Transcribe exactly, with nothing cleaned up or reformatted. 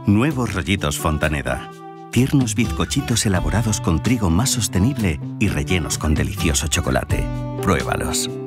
Nuevos rollitos Fontaneda. Tiernos bizcochitos elaborados con trigo más sostenible y rellenos con delicioso chocolate. Pruébalos.